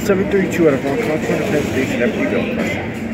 732 out of Ronkonkoma, Penn Station, Deputy Bill.